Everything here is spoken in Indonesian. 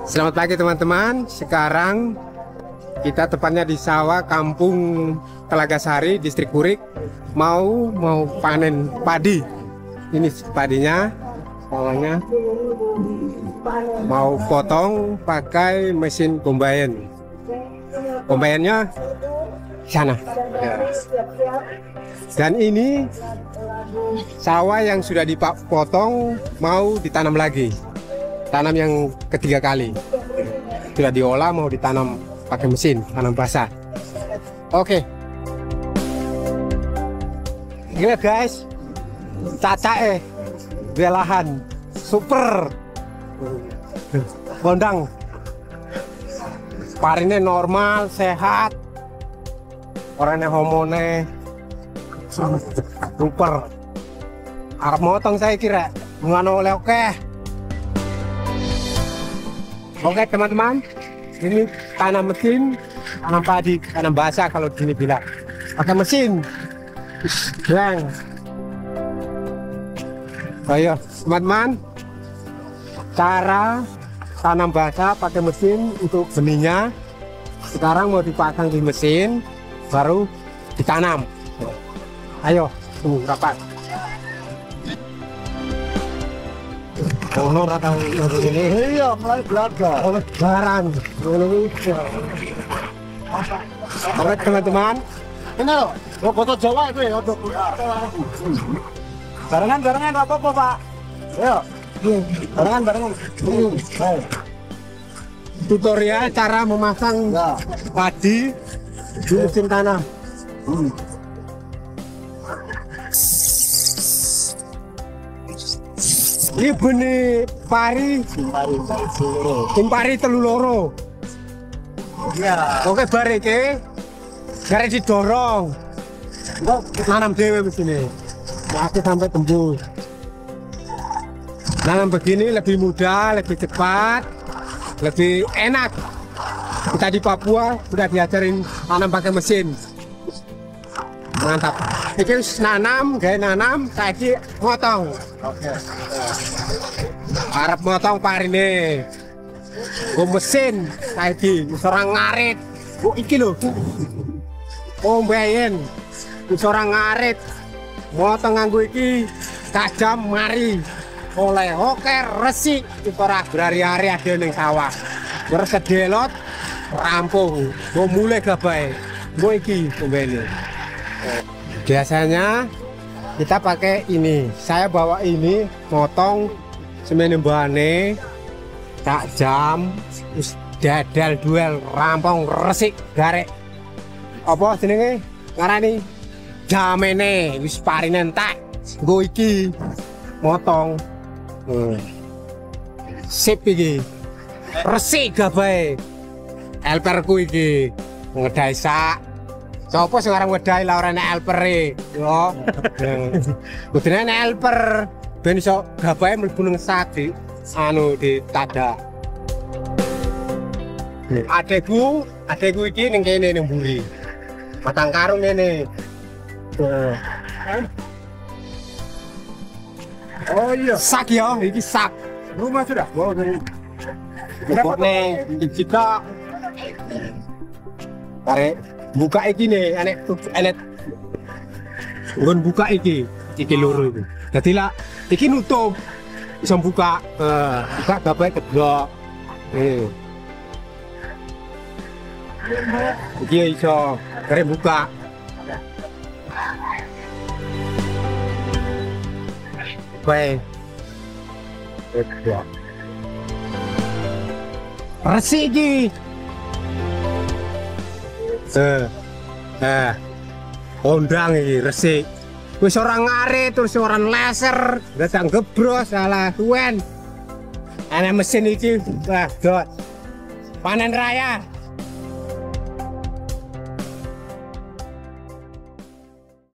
Selamat pagi teman-teman. Sekarang kita tepatnya di sawah Kampung Telagasari, Distrik Kurik. Mau panen padi. Ini padinya, sawahnya. Mau potong pakai mesin combine. Combine-nya sana. Ya. Dan ini sawah yang sudah dipotong mau ditanam lagi. Tanam yang ketiga kali. Sudah diolah mau ditanam pakai mesin, tanam basah. Oke. Gila guys. Caca belahan super. Gondang. Parine normal, sehat. Orangnya homone. Super. Arep motong saya kira. Ngono oleh oke. Oke teman-teman, ini tanam mesin, tanam padi, tanam basah kalau gini bilang. Pakai mesin. Bang. Ayo teman-teman, cara tanam basah pakai mesin untuk benihnya. Sekarang mau dipasang di mesin, baru ditanam. Ayo, tunggu rapat. Ono ratang ini iya mulai belaga oleh barang oke teman-teman, ini loh foto Jawa itu ya barengan apa pak, ayo barengan tutorial cara memasang padi di mesin tanam. Ini benih pari telu loro. Iya. Oke bareke. Gara didorong. Kok nanam dewe mesine. Masih sampai tembus. Nanam begini lebih mudah, lebih cepat, lebih enak. Kita di Papua sudah diajarin tanam pakai mesin. Mantap. Ini nanam, gaya nanam, tadi motong. Oke. Arep motong parine. Go mesin tadi, seorang ngarit. Bu iki lho. Ombayen. Seorang ngarit. Motong nganggo iki tajam mari. Oleh oke resik ora berari-ari ade ning sawah. Terus kedelot rampung. Go mulai gabae. Go iki ombayen. Biasanya kita pakai ini. Saya bawa ini, motong semene mbane, tak jam, terus dadal duel, rampung resik garek. Apa jenenge? Ngarani jamene wis parine entek. Nggo iki motong. Sip iki. Resik gabae. Elperku iki ngedai sak. Sopo sing arep wedhahi la ora nek elpere. Yo. Kudune nek elper ben iso gabahe mlebu ning sak di anu di tada. Adekku iki ning kene ning mburi. Matang karung ngene. Oh iya, sak ya, iki sak. Rumah sudah. Wow, dari. Pokoknya kita tarik buka iki nih, enek nggon buka iki loro iki. Dadi lah iki nutup iso buka, buka gabae kedok. Iki iso kare buka. Baik. Kedok. Resik iki. Ondang iki resik. Wis ora ngarit terus ora leser, datang gebros salah suwen. Ana mesin iki wah dot. Panen raya.